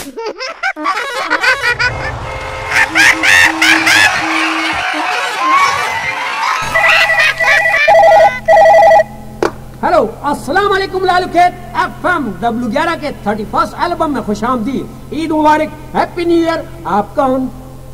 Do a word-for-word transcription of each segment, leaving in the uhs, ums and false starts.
Hello, अस्सलाम वालेकुम लालू खेत एफ एम डब्ल्यू ग्यारह के थर्टी फर्स्ट एल्बम में खुशामदीद। ईद मुबारक, हैप्पी न्यू ईयर। आप कौन?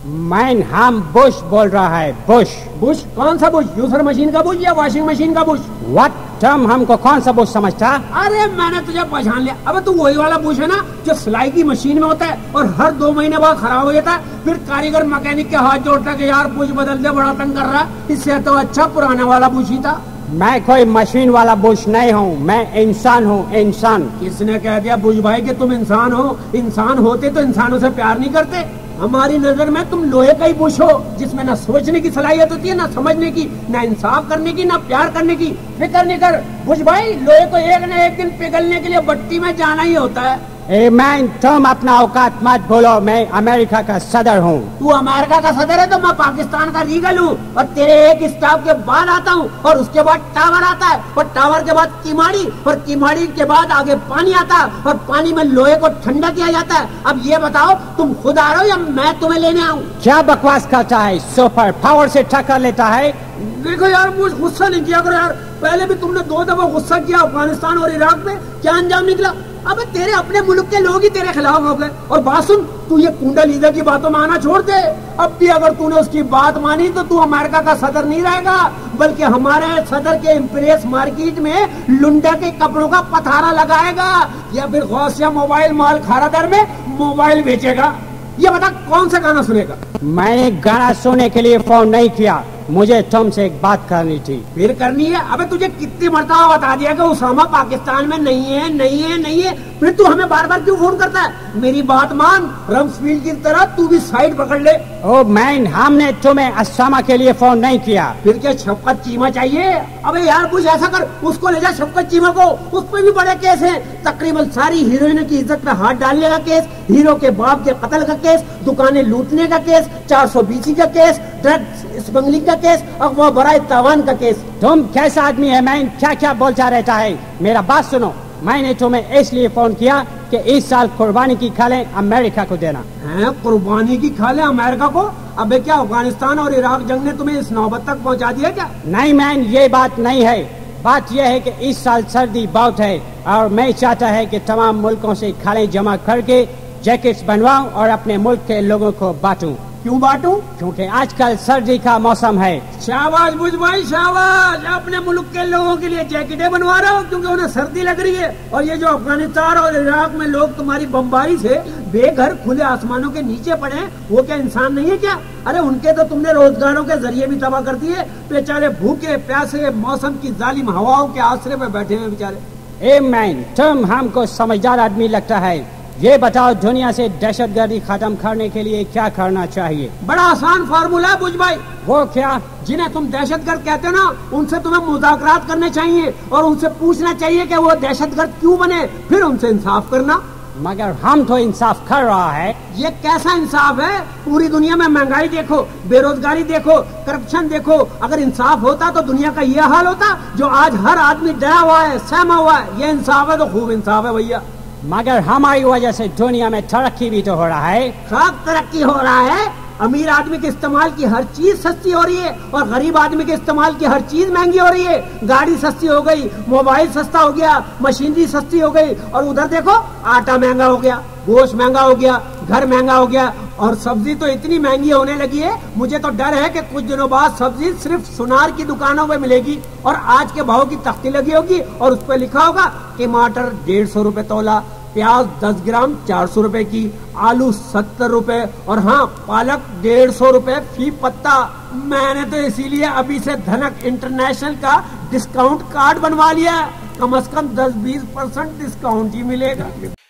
मैं हम बुश बोल रहा है। Bush bush? कौन सा बुश? यूसर मशीन का बुश या वॉशिंग मशीन का बुश? व्हाट टर्म हमको कौन सा बुश समझता? अरे मैंने तुझे पहचान लिया। अबे तू वही वाला बुश है ना जो सिलाई की मशीन में होता है और हर दो महीने बाद खराब हो जाता है, फिर कारीगर मैकेनिक के हाथ जोड़ता है कि यार बुश बदल दे, बड़ा तंग कर रहा है। इससे तो अच्छा पुराना वाला बुश ही था। मैं कोई मशीन वाला बुश नहीं हूँ, मैं इंसान हूँ। इंसान? किसने कह दिया बुश भाई कि तुम इंसान हो? इंसान होते तो इंसानों से प्यार नहीं करते। हमारी नजर में तुम लोहे का ही बुश हो, जिसमें ना सोचने की सलाहियत होती है, ना समझने की, ना इंसाफ करने की, ना प्यार करने की। फिक्र नहीं कर बुश भाई, लोहे को एक न एक दिन पिघलने के लिए भट्टी में जाना ही होता है। ए मैन, तुम अपना औकात मत बोलो। मैं अमेरिका का सदर हूँ। तू अमेरिका का सदर है तो मैं पाकिस्तान का रीगल हूँ, और तेरे एक स्टॉप के बाद आता हूँ, और उसके बाद टावर आता है, और टावर के बाद किमाड़ी, और किमाड़ी के बाद आगे पानी आता है, और पानी में लोहे को ठंडा किया जाता है। अब ये बताओ तुम खुद आ रहे हो या मैं तुम्हें लेने आऊँ? क्या बकवास करता है? सुपर पावर से टक्कर लेता है। देखो यार, मुझे गुस्सा नहीं किया करो यार। पहले भी तुमने दो दफा गुस्सा किया अफगानिस्तान और इराक में, क्या अंजाम निकला? अबे तेरे अपने मुल्क के लोग ही तेरे खिलाफ हो गए। और बात सुन, तू ये कुंडा लीडर की बातों में आना छोड़ दे। अब भी अगर तूने उसकी बात मानी तो तू अमेरिका का सदर नहीं रहेगा, बल्कि हमारे सदर के इम्प्रेस मार्केट में लुंडा के कपड़ों का पथारा लगाएगा, या फिर गौसिया मोबाइल माल खारादर में मोबाइल बेचेगा। ये बता कौन सा गाना सुनेगा? मैंने गाना सुनने के लिए फोन नहीं किया, मुझे तुमसे एक बात करनी थी। फिर करनी है? अबे तुझे कितनी मरतबा बता दिया कि उसामा पाकिस्तान में नहीं है, नहीं है, नहीं है, फिर तू हमें बार बार क्यों फोन करता है? मेरी बात मान, रम्सफील्ड की तरह तू भी साइड पकड़ ले। ओ मैन, हमने तुम्हें उसामा के लिए फोन नहीं किया। फिर क्या शफकत चीमा चाहिए? अबे यार कुछ ऐसा कर, उसको ले जा शफकत चीमा को, उस पर भी बड़े केस है। तकरीबन सारी हीरोइन की इज्जत पे हाथ डालने का केस, हीरो के बाप के कत्ल का केस, दुकानें लूटने का केस, चार सौ बीसी का केस, ड्रग्स स्मगलिंग का केस, अगवा बराए तावान का केस। तुम कैसा आदमी है मैन, क्या क्या बोलता रहता है? मेरा बात सुनो, मैंने तुम्हें इसलिए फोन किया कि इस साल कुर्बानी की खालें अमेरिका को देना है। कुर्बानी की खालें अमेरिका को? अबे क्या अफगानिस्तान और इराक जंग ने तुम्हें इस नौबत तक पहुंचा दिया क्या? नहीं मैन, ये बात नहीं है। बात यह है कि इस साल सर्दी बहुत है, और मैं चाहता है कि तमाम मुल्कों से खालें जमा करके जैकेट्स बनवाऊं और अपने मुल्क के लोगों को बांटूं। क्यों बांटूं? क्योंकि आजकल सर्दी का मौसम है। शाबाश बुझ भाई, शाबाश। अपने मुल्क के लोगों के लिए जैकेटें बनवा रहा हूँ क्योंकि उन्हें सर्दी लग रही है। और ये जो अफगानिस्तान और इराक में लोग तुम्हारी बमबारी से बेघर खुले आसमानों के नीचे पड़े हैं, वो क्या इंसान नहीं है क्या? अरे उनके तो तुमने रोजगारों के जरिए भी तबाह कर दिए। बेचारे भूखे प्यासे मौसम की जालिम हवाओं के आसरे में बैठे हैं बेचारे। ए मैन, तुम हमको समझदार आदमी लगता है। ये बताओ, दुनिया से दहशतगर्दी खत्म करने के लिए क्या करना चाहिए? बड़ा आसान फार्मूला है बुझ भाई। वो क्या? जिन्हें तुम दहशतगर्द कहते हो ना, उनसे तुम्हें मुज़ाकरात करने चाहिए और उनसे पूछना चाहिए कि वो दहशतगर्द क्यों बने, फिर उनसे इंसाफ करना। मगर हम तो इंसाफ कर रहा है। ये कैसा इंसाफ है? पूरी दुनिया में महंगाई देखो, बेरोजगारी देखो, करप्शन देखो। अगर इंसाफ होता तो दुनिया का ये हाल होता जो आज हर आदमी डरा हुआ है, सहमा हुआ है। ये इंसाफ है तो खूब इंसाफ है भैया। मगर हमारी वजह से दुनिया में तरक्की भी तो हो रहा है। सब तरक्की हो रहा है। अमीर आदमी के इस्तेमाल की हर चीज सस्ती हो रही है, और गरीब आदमी के इस्तेमाल की हर चीज महंगी हो रही है। गाड़ी सस्ती हो गई, मोबाइल सस्ता हो गया, मशीनरी सस्ती हो गई, और उधर देखो आटा महंगा हो गया, गोश्त महंगा हो गया, घर महंगा हो गया, और सब्जी तो इतनी महंगी होने लगी है, मुझे तो डर है कि कुछ दिनों बाद सब्जी सिर्फ सुनार की दुकानों में मिलेगी, और आज के भाव की तख्ती लगी होगी, और उस पर लिखा होगा टमाटर डेढ़ सौ रूपये तोला, प्याज दस ग्राम चार सौ रूपये की, आलू सत्तर रूपये, और हाँ पालक डेढ़ सौ रूपये फी पत्ता। मैंने तो इसीलिए अभी से धनक इंटरनेशनल का डिस्काउंट कार्ड बनवा लिया, कम से कम दस बीस परसेंट डिस्काउंट ही मिलेगा।